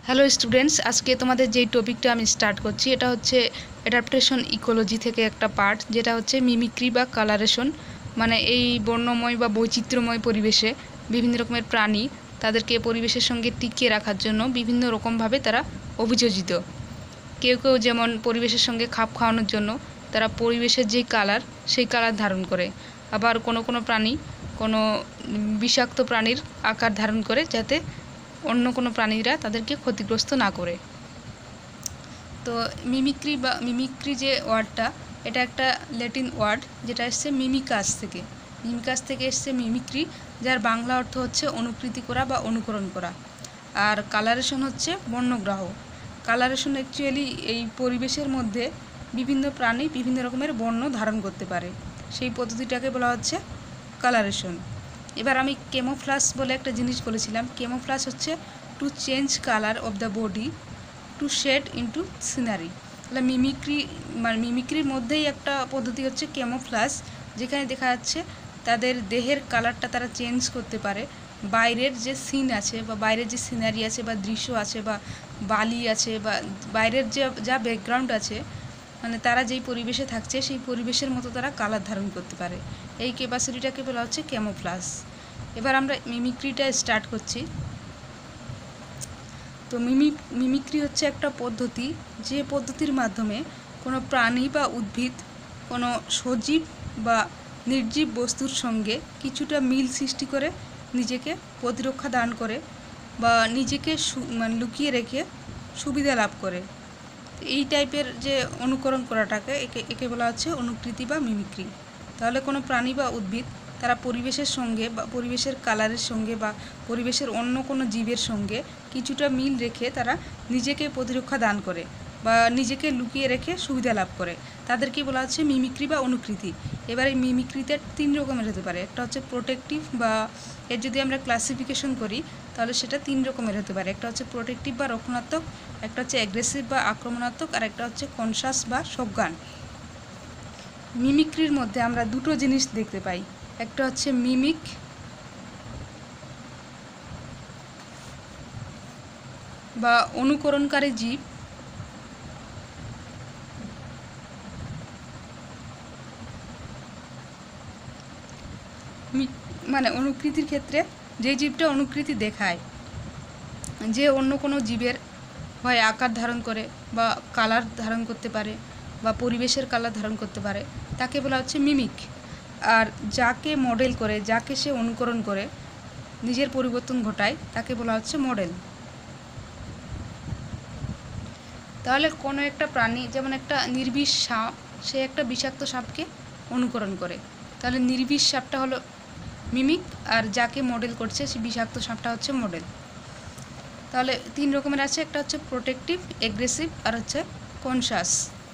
Hello students, আজকে তোমাদের যেই টপিকটা আমি স্টার্ট করছি এটা হচ্ছে অ্যাডাপ্টেশন ইকোলজি থেকে একটা পার্ট, যেটা হচ্ছে মিমিক্রি বা কালারেশন। মানে এই বর্ণময় বা বৈচিত্র্যময় পরিবেশে বিভিন্ন রকমের প্রাণী তাদেরকে পরিবেশের সঙ্গে টিকিয়ে রাখার জন্য বিভিন্ন রকমভাবে তারা অভিযোজিত। কেউ কেউ যেমন পরিবেশের সঙ্গে খাপ খাওয়ানোর জন্য তারা পরিবেশের যেই কালার সেই কালার ধারণ করে, আবার কোনো কোনো প্রাণী কোনো বিষাক্ত প্রাণীর আকার ধারণ করে যাতে অন্য কোনো প্রাণীরা তাদেরকে ক্ষতিগ্রস্ত না করে। তো মিমিক্রি যে ওয়ার্ডটা, এটা একটা ল্যাটিন ওয়ার্ড যেটা এসছে মিমিকাস থেকে। মিমিকাস থেকে এসছে মিমিক্রি, যার বাংলা অর্থ হচ্ছে অনুকৃতি করা বা অনুকরণ করা। আর কালারেশন হচ্ছে বর্ণগ্রাহ। কালারেশন অ্যাকচুয়ালি এই পরিবেশের মধ্যে বিভিন্ন প্রাণী বিভিন্ন রকমের বর্ণ ধারণ করতে পারে, সেই পদ্ধতিটাকে বলা হচ্ছে কালারেশন। এবার আমি কেমোফ্লাস বলে একটা জিনিস বলেছিলাম। কেমোফ্লাস হচ্ছে to change colour of the body to shade into scenery. তাহলে মিমিক্রির মধ্যেই একটা পদ্ধতি হচ্ছে কেমোফ্লাস, যেখানে দেখা যাচ্ছে তাদের দেহের কালারটা তারা চেঞ্জ করতে পারে। বাইরের যে সিন আছে বা বাইরের যে সিনারি আছে বা দৃশ্য আছে বা বালি আছে বা বাইরের যা ব্যাকগ্রাউন্ড আছে, মানে তারা যেই পরিবেশে থাকছে সেই পরিবেশের মতো তারা কালার ধারণ করতে পারে। এই ক্যাপাসিটিটাকে বলা হচ্ছে কেমোফ্লাস। এবার আমরা মিমিক্রিটা স্টার্ট করছি। তো মিমিক্রি হচ্ছে একটা পদ্ধতি, যে পদ্ধতির মাধ্যমে কোনো প্রাণী বা উদ্ভিদ কোনো সজীব বা নির্জীব বস্তুর সঙ্গে কিছুটা মিল সৃষ্টি করে নিজেকে প্রতিরক্ষা দান করে বা নিজেকে লুকিয়ে রেখে সুবিধা লাভ করে। এই টাইপের যে অনুকরণ করাটাকে একে বলা হচ্ছে অনুকৃতি বা মিমিক্রি। তাহলে কোনো প্রাণী বা উদ্ভিদ তারা পরিবেশের সঙ্গে বা পরিবেশের কালারের সঙ্গে বা পরিবেশের অন্য কোনো জীবের সঙ্গে কিছুটা মিল রেখে তারা নিজেকে প্রতিরক্ষা দান করে বা নিজেকে লুকিয়ে রেখে সুবিধা লাভ করে, তাদেরকে বলা হচ্ছে মিমিক্রি বা অনুকৃতি। এবার এই মিমিক্রিতে 3 রকমের হতে পারে। একটা হচ্ছে প্রোটেক্টিভ, বা এর যদি আমরা ক্লাসিফিকেশন করি তাহলে সেটা 3 রকমের হতে পারে। একটা হচ্ছে প্রোটেক্টিভ বা রক্ষণাত্মক, একটা হচ্ছে অ্যাগ্রেসিভ বা আক্রমণাত্মক, আর একটা হচ্ছে কনসাস বা সজ্ঞান। মিমিক্রির মধ্যে আমরা দুটো জিনিস দেখতে পাই। একটা হচ্ছে মিমিক বা অনুকরণকারী জীব, মানে অনুকৃতির ক্ষেত্রে যে জীবটা অনুকৃতি দেখায়, যে অন্য কোনো জীবের হয় আকার ধারণ করে বা কালার ধারণ করতে পারে বা পরিবেশের কালার ধারণ করতে পারে, তাকে বলা হচ্ছে মিমিক। আর যাকে মডেল করে, যাকে সে অনুকরণ করে নিজের পরিবর্তন ঘটায়, তাকে বলা হচ্ছে মডেল। তাহলে কোনো একটা প্রাণী, যেমন একটা নির্বিষ সাপ, সে একটা বিষাক্ত সাপকে অনুকরণ করে, তাহলে নির্বিষ সাপটা হলো মিমিক, আর যাকে মডেল করছে সে বিষাক্ত সাপটা হচ্ছে মডেল। তাহলে 3 রকমের আছে, একটা হচ্ছে প্রোটেক্টিভ, এগ্রেসিভ, আর হচ্ছে কনসাস।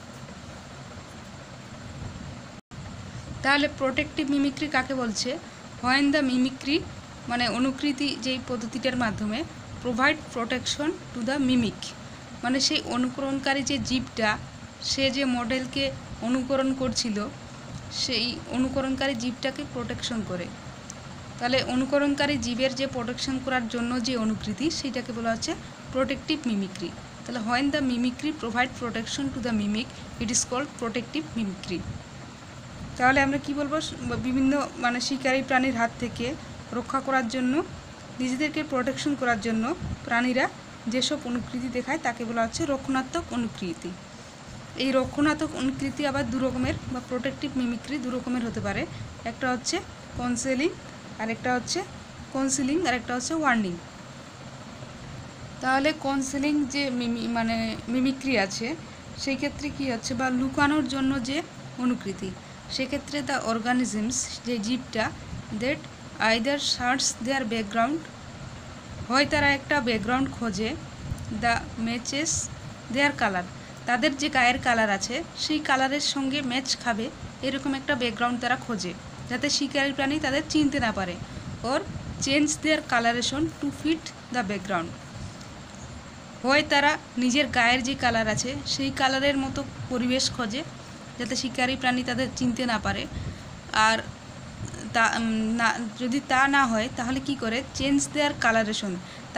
তাহলে প্রোটেক্টিভ মিমিক্রি কাকে বলছে? হোয়েন দ্য মিমিক্রি, মানে অনুকৃতি যেই পদ্ধতিটার মাধ্যমে provide protection to the mimic, মানে সেই অনুকরণকারী যে জীবটা, সে যে মডেলকে অনুকরণ করছিল সেই অনুকরণকারী জীবটাকে প্রোটেকশন করে। তাহলে অনুকরণকারী জীবের যে প্রোটেকশন করার জন্য যে অনুকৃতি, সেইটাকে বলা হচ্ছে প্রোটেক্টিভ মিমিক্রি। তাহলে when the mimicry provide protection to the mimic, it is called protective mimicry. তাহলে আমরা কি বলবো? বিভিন্ন মানে শিকারী প্রাণীর হাত থেকে রক্ষা করার জন্য, নিজেদেরকে প্রোটেকশন করার জন্য প্রাণীরা যেসব অনুকৃতি দেখায় তাকে বলা হচ্ছে রক্ষণাত্মক অনুকৃতি। এই রক্ষণাত্মক অনুকৃতি আবার 2 রকমের, বা প্রোটেক্টিভ মিমিক্রি 2 রকমের হতে পারে। একটা হচ্ছে কনসিলিং, আর একটা হচ্ছে ওয়ার্নিং। তাহলে কনসিলিং যে মিমিক্রি আছে, সেই ক্ষেত্রে কী হচ্ছে, বা লুকানোর জন্য যে অনুকৃতি, সেক্ষেত্রে দ্য অর্গানিজমস, যে জীবটা, that either search their background, হয় তারা একটা ব্যাকগ্রাউন্ড খোঁজে, দ্য ম্যাচেস দেয়ার কালার, তাদের যে গায়ের কালার আছে সেই কালারের সঙ্গে ম্যাচ খাবে এরকম একটা ব্যাকগ্রাউন্ড তারা খোঁজে, যাতে শিকারী প্রাণী তাদের চিনতে না পারে। Or change their colouration to fit the background, হয় তারা নিজের গায়ের যে কালার আছে সেই কালারের মতো পরিবেশ খোঁজে যাতে শিকারী প্রাণী তাদের চিনতে না পারে। আর যদি তা না হয় তাহলে কি করে, চেঞ্জ দেয়ার কালারেশন,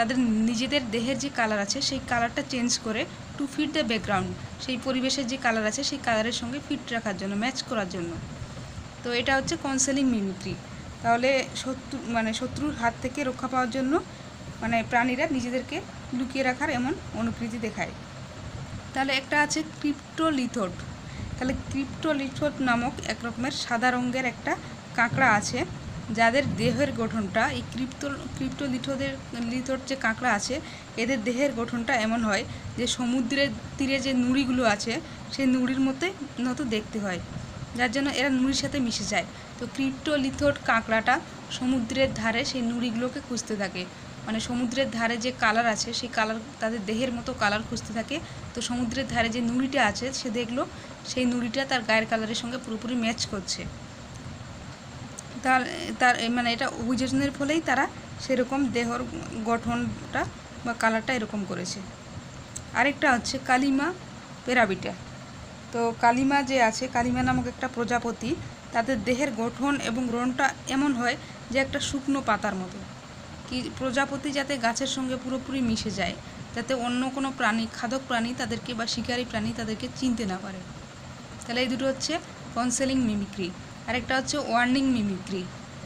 তাদের নিজেদের দেহের যে কালার আছে সেই কালারটা চেঞ্জ করে টু ফিট দ্য ব্যাকগ্রাউন্ড, সেই পরিবেশের যে কালার আছে সেই কালারের সঙ্গে ফিট রাখার জন্য, ম্যাচ করার জন্য। তো এটা হচ্ছে কনসেলিং মিমিক্রি। তাহলে শত্রুর হাত থেকে রক্ষা পাওয়ার জন্য প্রাণীরা নিজেদেরকে লুকিয়ে রাখার এমন অনুকৃতি দেখায়। তাহলে একটা আছে ক্রিপ্টোলিথোড। তাহলে ক্রিপ্টোলিথোড নামক এক রকমের সাদা রঙের একটা কাঁকড়া আছে, যাদের দেহের গঠনটা এই লিথোড যে কাঁকড়া আছে এদের দেহের গঠনটা এমন হয় যে সমুদ্রের তীরে যে নুড়িগুলো আছে সেই নুড়ির মতো দেখতে হয়, যার জন্য এরা নুড়ির সাথে মিশে যায়। তো ক্রিপ্টোলিথোড কাঁকড়াটা সমুদ্রের ধারে সেই নুড়িগুলোকে খুঁজতে থাকে, সমুদ্রের ধারে যে কালার আছে সেই কালার তাদের দেহের মতো কালার খুঁজতে থাকে। তো সমুদ্রের ধারে যে নুড়িটা আছে সে দেখলো সেই নুড়িটা তার গায়ের কালারের সঙ্গে পুরোপুরি ম্যাচ করছে। তার এটা অভিযোজনের ফলেই তারা সেরকম দেহর গঠনটা বা কালারটা এরকম করেছে। আরেকটা হচ্ছে কালিমা প্যারাবিটা। তো কালিমা যে আছে, কালিমা নামক একটা প্রজাপতি, তাদের দেহের গঠন এবং রঙটা এমন হয় যে একটা শুকনো পাতার মতো। কি প্রজাপতি যাতে গাছের সঙ্গে পুরোপুরি মিশে যায়, যাতে অন্য কোনো প্রাণী, খাদক প্রাণী তাদেরকে বা শিকারী প্রাণী তাদেরকে চিনতে না পারে। তাহলে এই দুটো হচ্ছে কনসেলিং মিমিক্রি। আরেকটা হচ্ছে ওয়ার্নিং মিমিক্রি।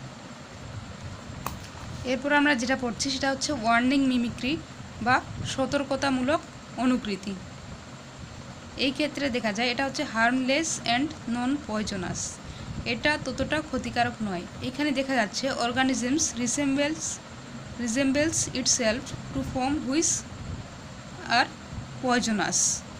এরপর আমরা যেটা পড়ছি সেটা হচ্ছে ওয়ার্নিং মিমিক্রি বা সতর্কতামূলক অনুকৃতি। এই ক্ষেত্রে দেখা যায় এটা হচ্ছে হার্মলেস অ্যান্ড নন পয়জনাস, এটা ততটা ক্ষতিকারক নয়। এখানে দেখা যাচ্ছে organisms resembles itself to form which are poisonous.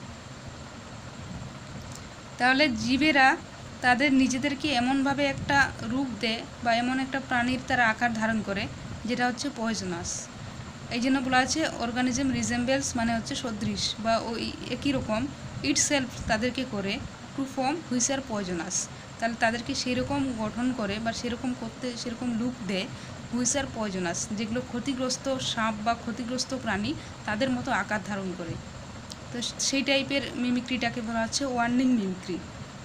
তাহলে জীবেরা তাদের নিজেদেরকে এমনভাবে একটা রূপ দেয় বা এমন একটা প্রাণীর তারা আকার ধারণ করে যেটা হচ্ছে পয়জনাস। এই জন্য বলা আছে অর্গানিজম রিসেম্বলস মানে হচ্ছে সদৃশ বা ওই একই রকম, ইটসেলফ তাদেরকে করে, to form which are poisonous, তাহলে তাদেরকে সেরকম গঠন করে বা সেরকম করতে সেরকম লুক দেয় হুইচ আর পয়জনাস, যেগুলো ক্ষতিগ্রস্ত সাপ বা ক্ষতিগ্রস্ত প্রাণী তাদের মতো আকার ধারণ করে। তো সেই টাইপের মিমিক্রিটাকে বলা হচ্ছে ওয়ার্নিং মিমিক্রি।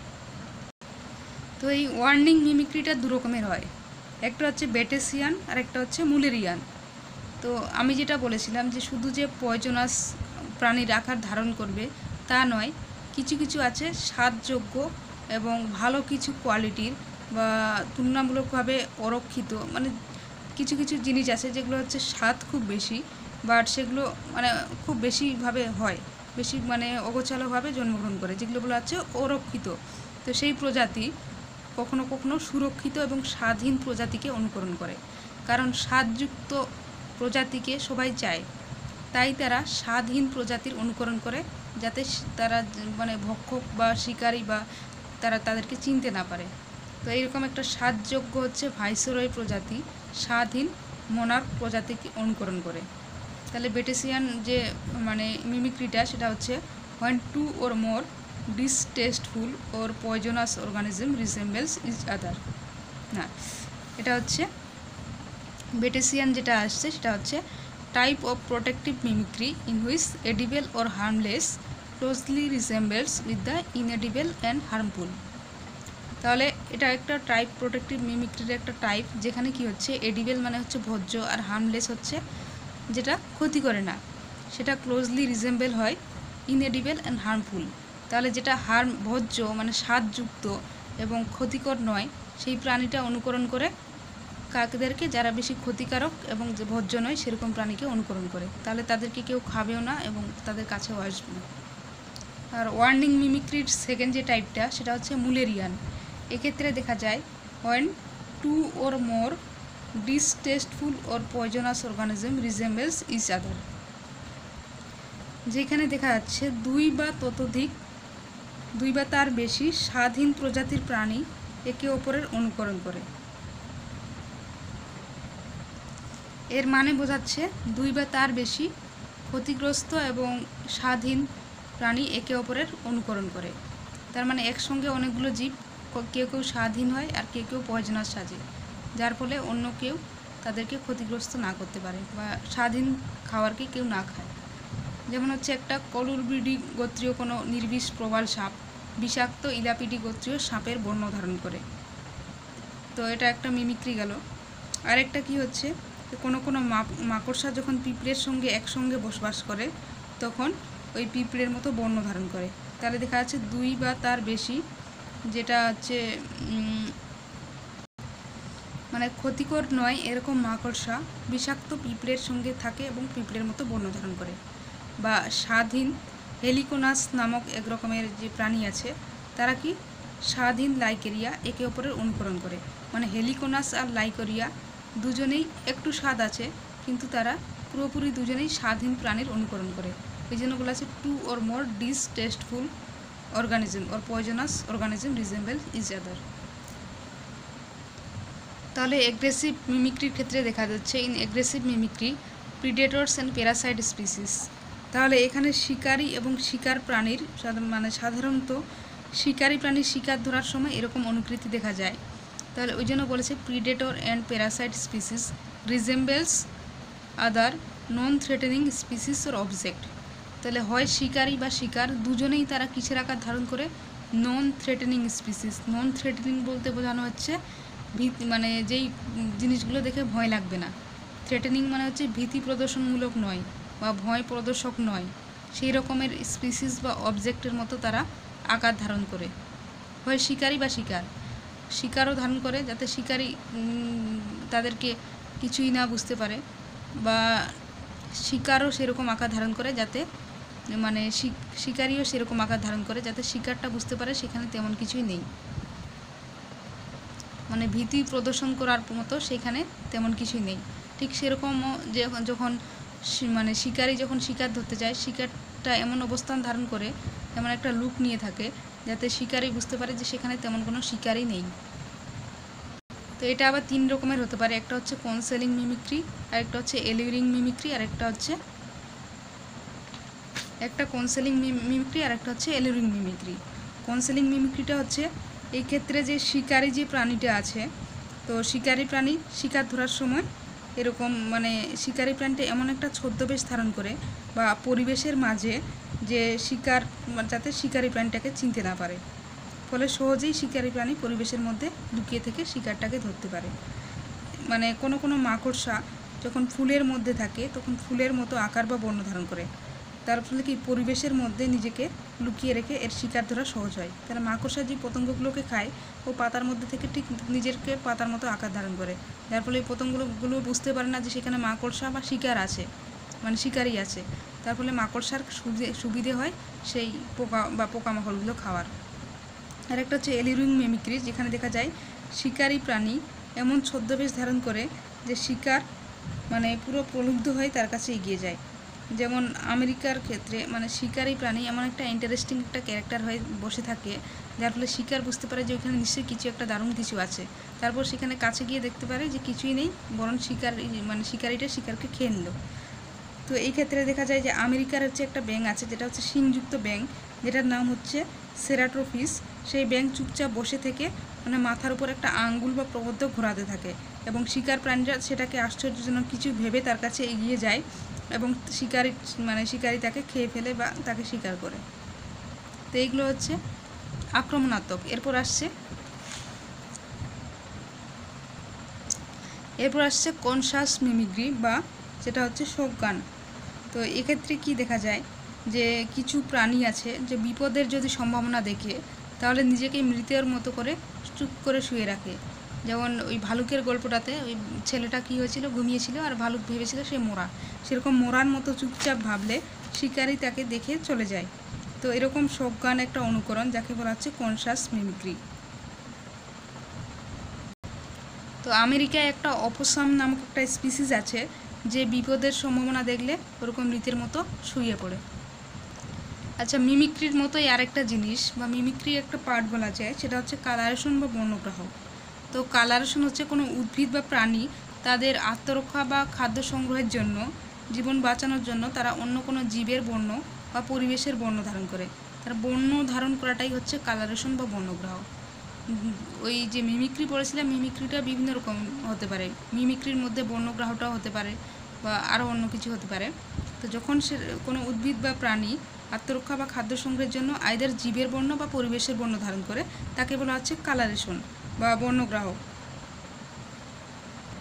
তো এই ওয়ার্নিং মিমিক্রিটা দু রকমের হয়, একটা হচ্ছে বেটেসিয়ান আর একটা হচ্ছে মুলেরিয়ান। তো আমি যেটা বলেছিলাম যে শুধু যে পয়জনাস প্রাণীর আকার ধারণ করবে তা নয়, কিছু কিছু আছে স্বাদযোগ্য এবং ভালো কিছু কোয়ালিটির বা তুলনামূলকভাবে অরক্ষিত, কিছু কিছু জিনিস আছে যেগুলো হচ্ছে স্বাদ খুব বেশি, বাট সেগুলো খুব বেশিভাবে হয়, বেশি অগোছালোভাবে জন্মগ্রহণ করে, যেগুলো বলা হচ্ছে অরক্ষিত। তো সেই প্রজাতি কখনো কখনো সুরক্ষিত এবং স্বাদহীন প্রজাতিকে অনুকরণ করে, কারণ স্বাদযুক্ত প্রজাতিকে সবাই চায়, তাই তারা স্বাদহীন প্রজাতির অনুকরণ করে, যাতে তারা ভক্ষক বা শিকারী বা তাদেরকে চিনতে না পারে। তো এইরকম একটা স্বাদযোগ্য হচ্ছে ভাইসরয় প্রজাতি স্বাদহীন মোনার্ক প্রজাতিকে অনুকরণ করে। তাহলে বেটেসিয়ান যে মিমিক্রিটা সেটা হচ্ছে when two or more distasteful or poisonous organism resembles each other। না, এটা হচ্ছে বেটেসিয়ান যেটা আসছে সেটা হচ্ছে type of protective mimicry in which edible or harmless closely resembles with the inedible and harmful। তাহলে এটা একটা টাইপ, প্রোটেক্টিভ মিমিক্রির একটা টাইপ, যেখানে কি হচ্ছে এডিবল মানে হচ্ছে ভোজ্য আর হার্মলেস হচ্ছে যেটা ক্ষতি করে না, সেটা ক্লোজলি রিজেম্বল হয় ইনএডিবল অ্যান্ড হার্মফুল। তাহলে যেটা ভোজ্য স্বাদযুক্ত এবং ক্ষতিকর নয় সেই প্রাণীটা অনুকরণ করে কাকদেরকে, যারা বেশি ক্ষতিকারক এবং যে ভোজ্য নয় সেরকম প্রাণীকে অনুকরণ করে, তাহলে তাদেরকে কেউ খাবেও না এবং তাদের কাছেও আসবে না। আর ওয়ার্নিং মিমিক্রির সেকেন্ড যে টাইপটা সেটা হচ্ছে মুলেরিয়ান। এক্ষেত্রে দেখা যায় when two or more distasteful or poisonous organism resembles each other, যেখানে দেখা যাচ্ছে দুই বা তার বেশি স্বাদহীন প্রজাতির প্রাণী একে অপরের অনুকরণ করে। এর মানে বোঝাচ্ছে দুই বা তার বেশি ক্ষতিগ্রস্ত এবং স্বাদহীন প্রাণী একে অপরের অনুকরণ করে। তার মানে একসঙ্গে অনেকগুলো জীব, কেউ কেউ স্বাদহীন হয় আর কেউ কেউ পয়জনাস সাজে, যার ফলে অন্য কেউ তাদেরকে ক্ষতিগ্রস্ত না করতে পারে বা স্বাদহীন খাবারকে কেউ না খায়। যেমন হচ্ছে একটা কলুরবিডি গোত্রীয় কোনো নির্বিষ প্রবাল সাপ বিষাক্ত ইলাপিডি গোত্রীয় সাপের বর্ণ ধারণ করে। তো এটা একটা মিমিক্রি গেল। আরেকটা কি হচ্ছে কোনো কোনো মাকড়সা যখন পিঁপড়ের সঙ্গে একসঙ্গে বসবাস করে তখন ওই পিঁপড়ের মতো বর্ণ ধারণ করে। তাহলে দেখা যাচ্ছে 2 বা তার বেশি, যেটা হচ্ছে মানে ক্ষতিকর নয় এরকম মাকড়সা বিষাক্ত পিঁপড়ের সঙ্গে থাকে এবং পিঁপড়ের মতো বর্ণ ধারণ করে। বা স্বাধীন হেলিকোনাস নামক এক রকমের যে প্রাণী আছে, তারা কি স্বাধীন লাইকেরিয়া একে অপরের অনুকরণ করে। মানে হেলিকোনাস আর লাইকেরিয়া দুজনেই একটু স্বাদ আছে, কিন্তু তারা পুরোপুরি দুজনেই স্বাধীন প্রাণীর অনুকরণ করে। এই জন্য বলা আছে 2 or more distasteful organism or poisonous organism resemble each other। তাহলে এগ্রেসিভ মিমিক্রির ক্ষেত্রে দেখা যাচ্ছে in aggressive mimicry predators and parasite species. তাহলে এখানে শিকারী এবং শিকার প্রাণীর মানে সাধারণত শিকারী প্রাণীর শিকার ধরার সময় এরকম অনুকৃতি দেখা যায়। তাহলে ওই জন্য বলেছে predator and parasite species resembles other non threatening species or object. তাহলে হয় শিকারী বা শিকার দুজনেই তারা কিসের আকার ধারণ করে? Non threatening species. Non threatening বলতে বোঝানো হচ্ছে মানে যেই জিনিসগুলো দেখে ভয় লাগবে না। থ্রেটেনিং মানে হচ্ছে ভীতি প্রদর্শনমূলক নয় বা ভয় প্রদর্শক নয়, সেই রকমের স্পিসিস বা অবজেক্টের মতো তারা আকার ধারণ করে। হয় শিকারী বা শিকারও ধারণ করে, যাতে শিকারী তাদেরকে কিছুই না বুঝতে পারে, বা শিকারও সেরকম আকার ধারণ করে যাতে মানে শিকারীও সেরকম আকার ধারণ করে যাতে শিকারটা বুঝতে পারে সেখানে তেমন কিছুই নেই, মানে ভীতি প্রদর্শন করার মতো সেখানে তেমন কিছুই নেই। ঠিক সেরকমও যখন মানে শিকারী যখন শিকার ধরতে যায়, শিকারটা এমন অবস্থান ধারণ করে, এমন একটা লুক নিয়ে থাকে যাতে শিকারী বুঝতে পারে যে সেখানে তেমন কোনো শিকারই নেই। তো এটা আবার 3 রকমের হতে পারে। একটা হচ্ছে কনসেলিং মিমিক্রি, আরেকটা হচ্ছে এলিউরিং মিমিক্রি, আরেকটা হচ্ছে কনসেলিং মিমিক্রি, আর একটা হচ্ছে এলিউরিং মিমিক্রি। কনসেলিং মিমিক্রিটা হচ্ছে এই ক্ষেত্রে যে শিকারী যে প্রাণীটা আছে, তো শিকারী প্রাণী শিকার ধরার সময় এরকম মানে শিকারী প্রাণীটা এমন একটা ছদ্মবেশ ধারণ করে বা পরিবেশের মাঝে যে শিকার যাতে শিকারী প্রাণীটাকে চিনতে না পারে, ফলে সহজেই শিকারী প্রাণী পরিবেশের মধ্যে লুকিয়ে থেকে শিকারটাকে ধরতে পারে। মানে কোনো কোনো মাকড়সা যখন ফুলের মধ্যে থাকে তখন ফুলের মতো আকার বা বর্ণ ধারণ করে, তার ফলে কি পরিবেশের মধ্যে নিজেকে লুকিয়ে রেখে এর শিকার ধরা সহজ হয়। তারা মাকড়সা যে পতঙ্গগুলোকে খায় ও পাতার মধ্যে থেকে ঠিক নিজেকে পাতার মতো আকার ধারণ করে, যার ফলে এই পতঙ্গগুলো বুঝতে পারে না যে সেখানে মাকড়সা বা শিকার আছে, মানে শিকারই আছে। তার ফলে মাকড়সার সুবিধে হয় সেই পোকা বা পোকামাকড়গুলো খাওয়ার। আর একটা হচ্ছে এলিউরিং মিমিক্রি, যেখানে দেখা যায় শিকারী প্রাণী এমন ছদ্মবেশ ধারণ করে যে শিকার মানে পুরো প্রলুব্ধ হয়ে তার কাছে এগিয়ে যায়। যেমন আমেরিকার ক্ষেত্রে মানে শিকারী প্রাণী এমন একটা ইন্টারেস্টিং একটা ক্যারেক্টার হয়ে বসে থাকে, যার ফলে শিকার বুঝতে পারে যে ওইখানে নিশ্চয়ই কিছু একটা দারুণ কিছু আছে। তারপর সেখানে কাছে গিয়ে দেখতে পারে যে কিছুই নেই, বরং শিকারীটা শিকারকে খেয়ে নিল। তো এই ক্ষেত্রে দেখা যায় যে আমেরিকার হচ্ছে একটা ব্যাঙ আছে, যেটা হচ্ছে শিংযুক্ত ব্যাঙ, যেটার নাম হচ্ছে সেরাটোফিস। সেই ব্যাঙ চুপচাপ বসে থেকে মানে মাথার উপর একটা আঙ্গুল বা প্রবদ্ধ ঘোরাতে থাকে, এবং শিকার প্রাণীরা সেটাকে আশ্চর্যজনক কিছু ভেবে তার কাছে এগিয়ে যায় এবং শিকারী তাকে খেয়ে ফেলে বা তাকে শিকার করে। তো এইগুলো হচ্ছে আক্রমণাত্মক। এরপর আসছে কনসাস মিমিক্রি বা যেটা হচ্ছে সজ্ঞান। তো এক্ষেত্রে কি দেখা যায় যে কিছু প্রাণী আছে যে বিপদের যদি সম্ভাবনা দেখে তাহলে নিজেকে মৃতের মতো করে চুপ করে শুয়ে রাখে। যেমন ওই ভালুকের গল্পটাতে ওই ছেলেটা কি হয়েছিল, ঘুমিয়েছিল আর ভালুক ভেবেছিল সে মরা, সেরকম মরার মতো চুপচাপ ভাবলে শিকারী তাকে দেখে চলে যায়। তো এরকম সজ্ঞান একটা অনুকরণ, যাকে বলা হচ্ছে কনসাস মিমিক্রি। তো আমেরিকায় একটা অপসাম নামক একটা স্পিসিস আছে যে বিপদের সম্ভাবনা দেখলে ওরকম মৃতের মতো শুয়ে পড়ে। আচ্ছা, মিমিক্রির মতোই আরেকটা জিনিস বা মিমিক্রির একটা পার্ট বলা যায়, সেটা হচ্ছে কালারেশন বা বর্ণগ্রহ। তো কালারেশন হচ্ছে কোনো উদ্ভিদ বা প্রাণী তাদের আত্মরক্ষা বা খাদ্য সংগ্রহের জন্য, জীবন বাঁচানোর জন্য তারা অন্য কোনো জীবের বর্ণ বা পরিবেশের বর্ণ ধারণ করে। তার বর্ণ ধারণ করাটাই হচ্ছে কালারেশন বা বর্ণগ্রহ। ওই যে মিমিক্রি পড়েছিলাম, মিমিক্রিটা বিভিন্ন রকম হতে পারে। মিমিক্রির মধ্যে বর্ণগ্রহটাও হতে পারে বা আরও অন্য কিছু হতে পারে। তো যখন সে কোনো উদ্ভিদ বা প্রাণী আত্মরক্ষা বা খাদ্য সংগ্রহের জন্য আইদার জীবের বর্ণ বা পরিবেশের বর্ণ ধারণ করে, তাকে বলা হচ্ছে কালারেশন বা বর্ণগ্রহ।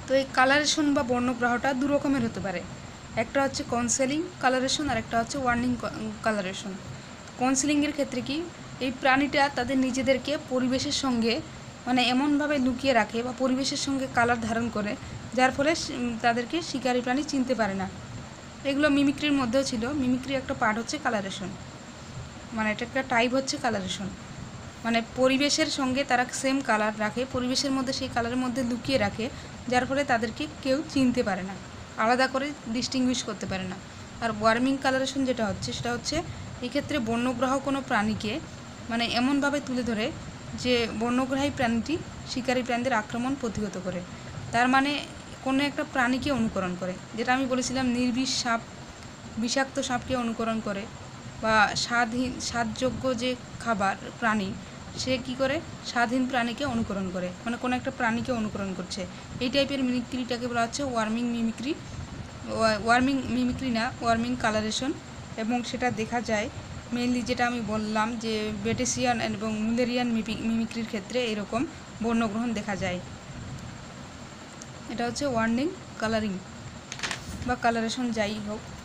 তো এই কালারেশন বা বর্ণগ্রহটা দু রকমের হতে পারে। একটা হচ্ছে কনসেলিং কালারেশন আর একটা হচ্ছে ওয়ার্নিং কালারেশন। কনসেলিংয়ের ক্ষেত্রে কি, এই প্রাণীটা তাদের নিজেদেরকে পরিবেশের সঙ্গে মানে এমনভাবে লুকিয়ে রাখে বা পরিবেশের সঙ্গে কালার ধারণ করে, যার ফলে তাদেরকে শিকারী প্রাণী চিনতে পারে না। এগুলো মিমিক্রির মধ্যেও ছিল। মিমিক্রির একটা পার্ট হচ্ছে কালারেশন, মানে এটা একটা টাইপ হচ্ছে কালারেশন। মানে পরিবেশের সঙ্গে তারা সেম কালার রাখে, পরিবেশের মধ্যে সেই কালারের মধ্যে লুকিয়ে রাখে, যার ফলে তাদেরকে কেউ চিনতে পারে না, আলাদা করে ডিস্টিংগুইশ করতে পারে না। আর ওয়ার্মিং কালারেশন যেটা হচ্ছে সেটা হচ্ছে এক্ষেত্রে বন্যগ্রাহ কোনো প্রাণীকে মানে এমনভাবে তুলে ধরে যে বন্যগ্রাহী প্রাণীটি শিকারী প্রাণীদের আক্রমণ প্রতিহত করে। তার মানে কোনো একটা প্রাণীকে অনুকরণ করে, যেটা আমি বলেছিলাম নির্বিষ সাপ বিষাক্ত সাপকে অনুকরণ করে, বা স্বাদযোগ্য যে খাবার প্রাণী সে কি করে স্বাধীন প্রাণীকে অনুকরণ করে, মানে কোনো একটা প্রাণীকে অনুকরণ করছে। এই টাইপের মিমিক্রিটাকে বলা হচ্ছে ওয়ার্মিং মিমিক্রি। ওয়ার্মিং মিমিক্রি না, ওয়ার্মিং কালারেশন। এবং সেটা দেখা যায় মেইনলি যেটা আমি বললাম যে বেটেসিয়ান এবং মুলেরিয়ান মিমিক্রির ক্ষেত্রে এরকম বর্ণগ্রহণ দেখা যায়। এটা হচ্ছে ওয়ার্নিং কালারিং বা কালারেশন যাই হোক।